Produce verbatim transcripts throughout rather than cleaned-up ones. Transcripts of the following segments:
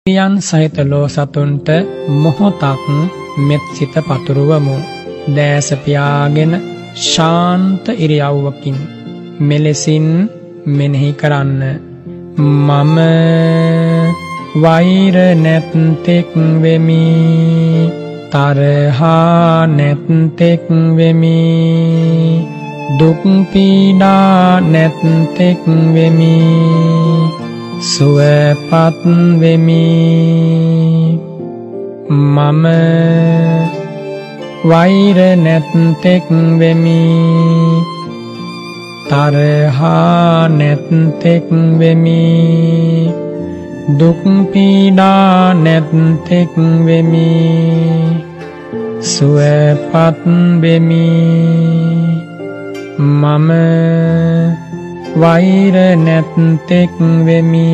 යන් සහිත ලෝ සතුන්ට මොහොතක් මෙත් සිත පතුරවමු. දැස පියාගෙන ශාන්ත ඉරියව්වකින් මෙලෙසින් මෙනෙහි කරන්න. මම වෛර නැත්තෙක් වෙමි, තරහා නැත්තෙක් වෙමි, දුක් පීඩා නැත්තෙක් වෙමි, සුවපත් වෙමි. මම වෛර නැත්තෙක් වෙමි, තරහා නැත්තෙක් වෙමි, දුක් පීඩා නැත්තෙක් වෙමි, සුවපත් වෙමි. මම වෛර නැත්තෙක් වෙමි,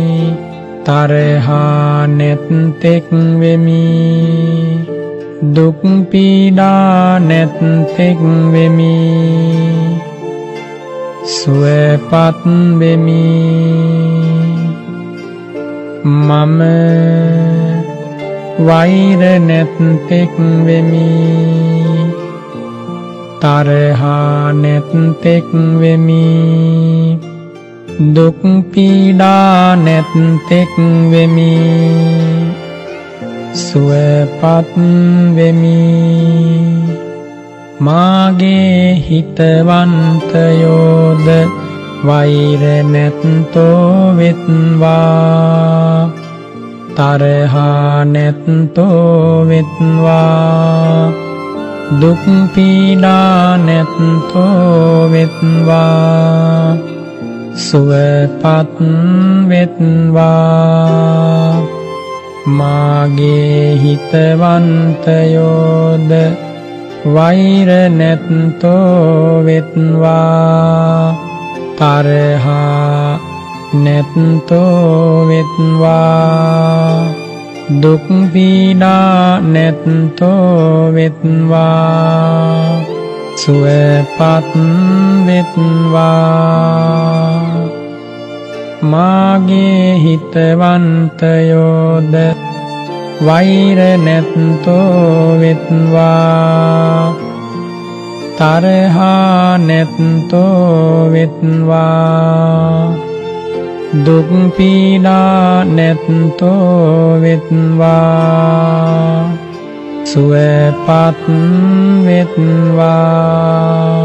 තරහා නැත්තෙක් වෙමි, දුක් පීඩා නැත්තෙක් වෙමි, සුවපත් වෙමි. මම වෛර නැත්තෙක් වෙමි, තරහා නැත්තෙක් වෙමි, දුක් පීඩා නැත්තෙක් වෙමි, සුවපත් වෙමි. මාගේ හිතවන්තයෝද වෛර නැත්තෝ වෙත්වා, තරහා නැත්තෝ වෙත්වා, දුක් පීඩා නැත්තෝ වෙත්වා, සුවපත් වෙත්වා. මාගේ හිතවන්තයෝද වෛර නැත්තෝ වෙත්වා, තරහා නැත්තෝ වෙත්වා, දුක් පීඩා නැත්තෝ වෙත්වා, සුවපත් වෙත්වා. මාගේ හිතවන්තයෝද වෛර නැත්තෝ වෙත්වා, තරහා නැත්තෝ වෙත්වා, දුක් පීඩා නැත්තෝ වෙත්වා, සුවපත් වෙත්වා.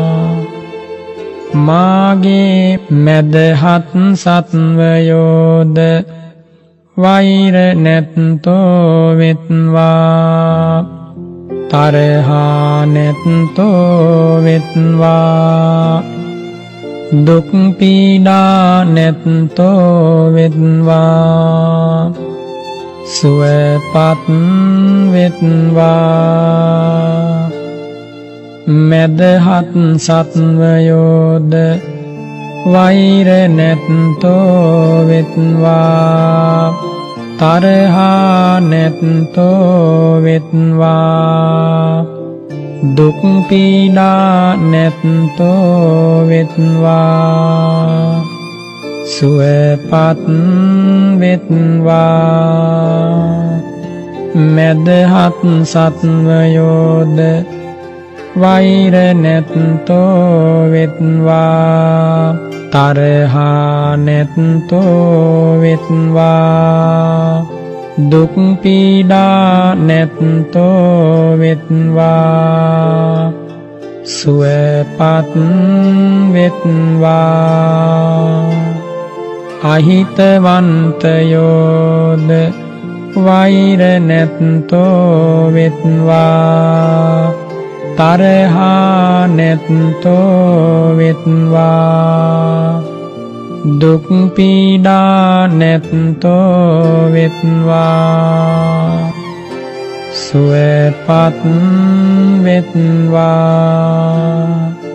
මාගේ මැදහත් සත්වයෝද වෛර නැත්තෝ වෙත්වා, තරහා නැත්තෝ වෙත්වා, දුක් පීඩා නැත්තෝ වෙත්වා, සුවපත් වෙත්වා. මැදහත් සත්වයෝද වෛර නැත්තෝ වෙත්වා, තරහා නැත්තෝ වෙත්වා, දුක් පීඩා නැත්තෝ වෙත්වා, සුවපත් වෙත්වා. මැදහත් සත්වයෝද වෛර නැත්තෝ වෙත්වා, තරහා නැත්තෝ වෙත්වා, දුක් පීඩා නැත්තෝ වෙත්වා, සුවපත් වෙත්වා. අහිතවන්තයෝද වෛර නැත්තෝ වෙත්වා, තරහා නැත්තෝ වෙත්වා, දුක් පීඩා නැත්තෝ වෙත්වා, සුවපත් වෙත්වා.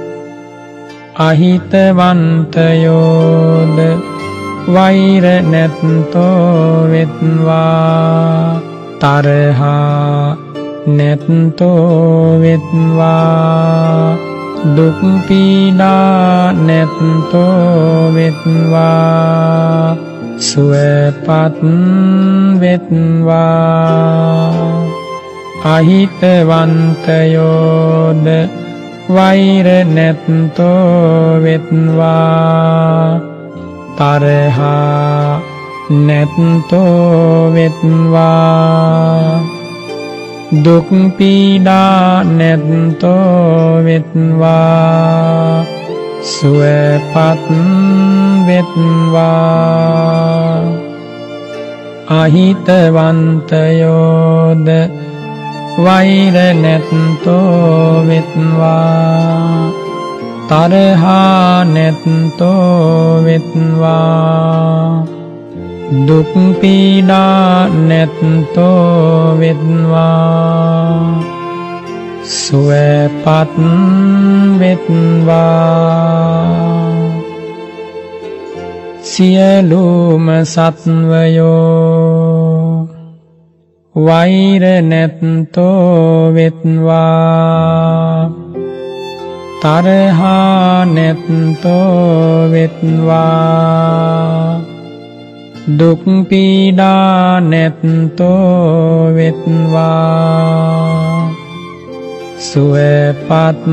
අහිතවන්තයෝද වෛර නැත්තෝ වෙත්වා, තරහා නැත්තෝ වෙත්වා, දුක් පීඩා නැත්තෝ වෙත්වා, සුවපත් වෙත්වා අහිතවන්තයෝද වෛර නැත්තෝ වෙත්වා තරහා නැත්තෝ වෙත්වා දුක් පීඩා නැත්තෝ වෙත්වා සුවපත් වෙත්වා අහිතවන්තයෝද වෛර නැත්තෝ වෙත්වා තරහා නැත්තෝ වෙත්වා දුක් පීඩා නැත්තෝ වෙත්වා සුවපත් වෙත්වා සියලුම සත්වයෝ වෛර නැත්තෝ වෙත්වා තරහා නැත්තෝ වෙත්වා දුක් පීඩා නැත්තෝ වෙත්වා සුවපත්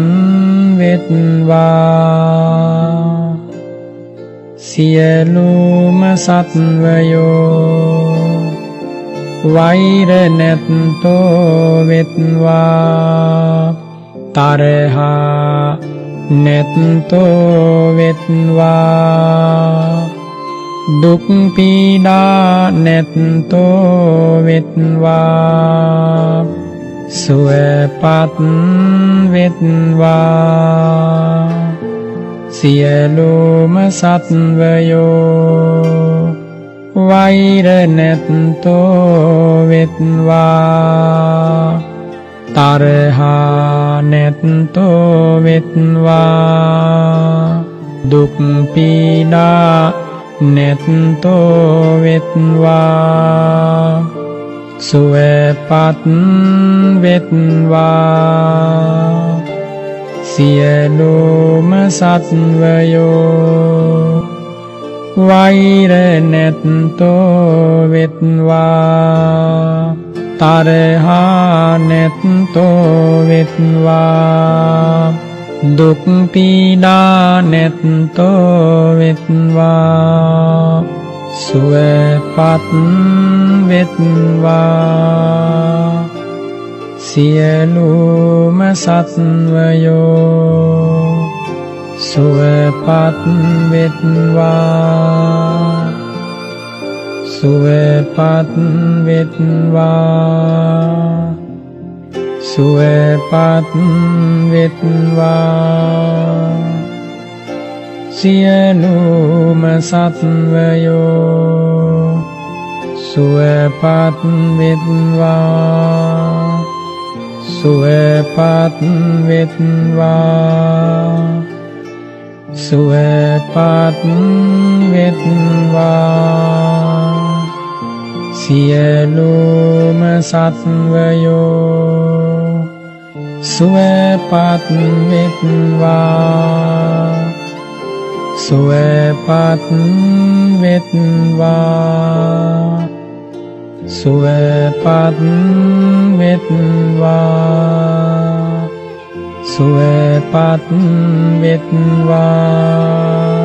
වෙත්වා සියලුම සත්වයෝ වෛර නැත්තෝ වෙත්වා තරහා නැත්තෝ වෙත්වා දුක් පීඩා නැත්තෝ වෙත්වා සුවපත් වෙත්වා සියලුම සත්වයෝ වෛර නැත්තෝ වෙත්වා තරහා නැත්තෝ වෙත්වා දුක් පීඩා නැත්තෝ වෙත්වා සුවපත් වෙත්වා සියලුම සත්වයෝ වෛර නැත්තෝ වෙත්වා තරහා නැත්තෝ වෙත්වා දුක් පීඩා නැත්තෝ වෙත්වා සුවපත් වෙත්වා සියලුම සත්වයෝ සුවපත් වෙත්වා සුවපත් වෙත්වා සුවපත් වෙත්වා සියලුම සත්වයෝ සුවපත් වෙත්වා සුවපත් වෙත්වා සුවපත් වෙත්වා සියලුම සත්වයෝ සුවපත් වෙත්වා සුවපත් වෙත්වා සුවපත් වෙත්වා සුවපත් වෙත්වා